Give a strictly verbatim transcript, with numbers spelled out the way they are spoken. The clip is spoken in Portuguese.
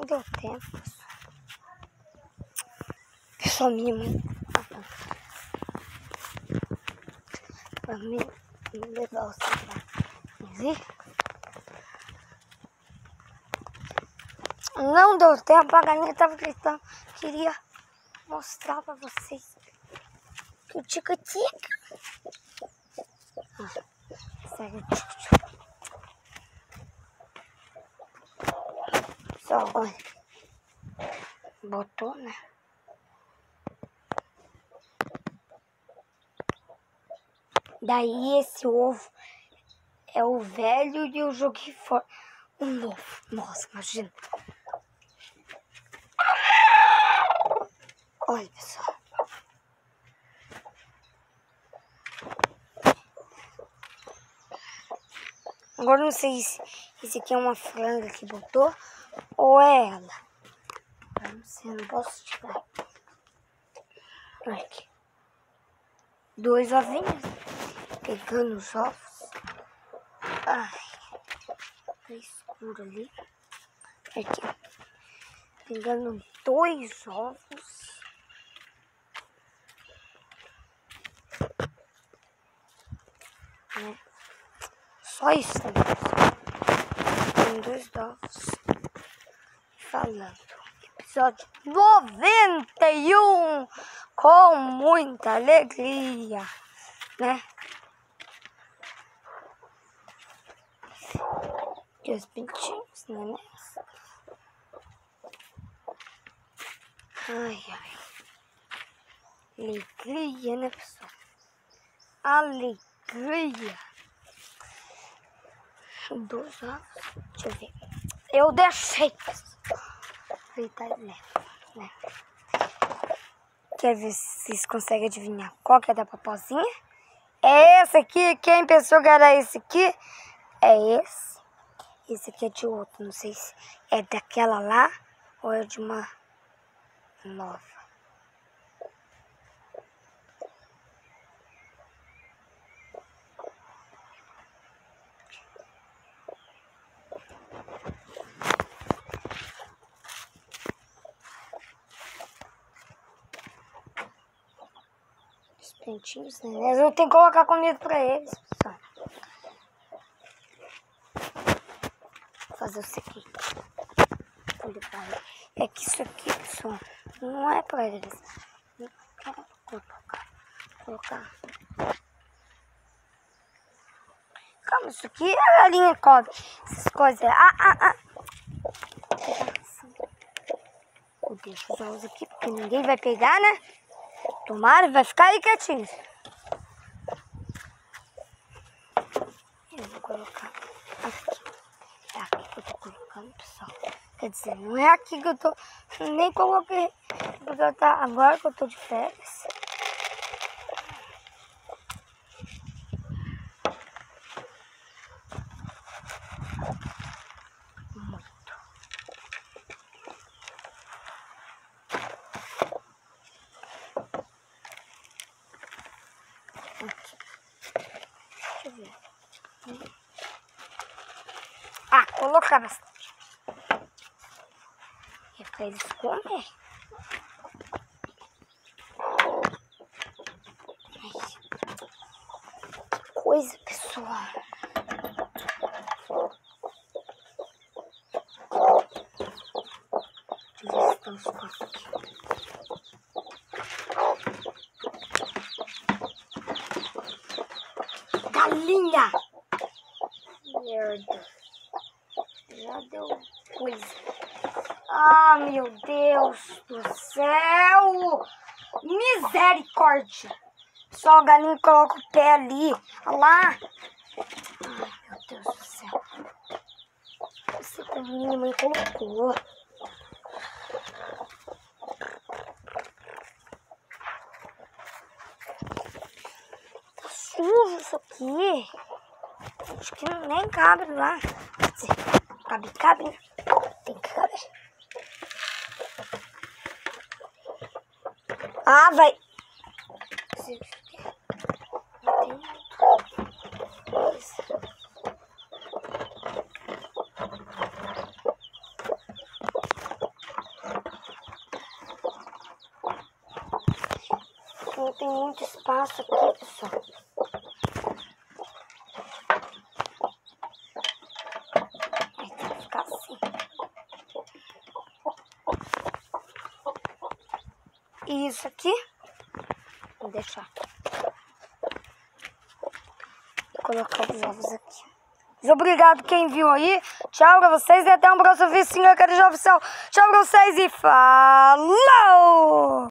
deu tempo. Pessoal, minha mãe. Pra mim, levar o celular. Ver? Não deu tempo, a galinha tava gritando. Queria mostrar pra vocês que o tica-tica. Ah, segue o tica-tica. Só olha. Botou, né? Daí esse ovo é o velho e eu joguei fora o novo. Nossa, imagina. Olha, pessoal. Agora não sei se esse aqui é uma franga que botou ou é ela. Eu não sei, não posso tirar. Olha aqui. Dois ovinhos. Pegando os ovos. Ai, tá escuro ali. Aqui. Pegando dois ovos. É. Só isso, né? Tem dois ovos. Falando. Episódio noventa e um. Com muita alegria. Né? E os pintinhos, né? Ai, ai. Alegria, né, pessoal? Alegria. Dois ovos. Deixa eu ver. Eu deixei, pessoal. Eita, né? né? Quer ver se vocês conseguem adivinhar qual que é da Popozinha? É esse aqui. Quem pensou que era esse aqui? É esse. Esse aqui é de outro. Não sei se é daquela lá ou é de uma nova. Os pintinhos, né? Eu tenho que colocar comida pra eles, pessoal. Vou fazer o seguinte. É que isso aqui, pessoal, não é pra eles. Eu quero colocar. Colocar. Calma, isso aqui a galinha come. Essas coisas. Ah, ah, ah. Eu deixo os ovos aqui porque ninguém vai pegar, né? Tomara, vai ficar aí quietinho. Eu vou colocar aqui. É aqui que eu tô colocando, pessoal. Quer dizer, não é aqui que eu tô. Nem coloquei. Porque eu tá, agora que eu tô de férias. Muito. Aqui. Deixa eu ver. Ah, colocar bastante. É pra eles comer. Que coisa, pessoal. Eles estão os corpos aqui. Galinha! Merda. Já deu coisa. Ah, meu Deus do céu! Misericórdia! Só a galinha coloca o pé ali. Olha lá. Ai, meu Deus do céu. Não sei como minha mãe colocou. Tá sujo isso aqui. Acho que nem cabe lá. Quer dizer, cabe, cabe, né? Tem que caber. Ah, vai. não tem muito espaço aqui, pessoal. Aí tem que ficar assim. E isso aqui, vou deixar. Vou colocar os ovos aqui. Mas obrigado quem viu aí. Tchau pra vocês e até um próximo vídeo. Sim, eu quero já oficial. Tchau pra vocês e falou!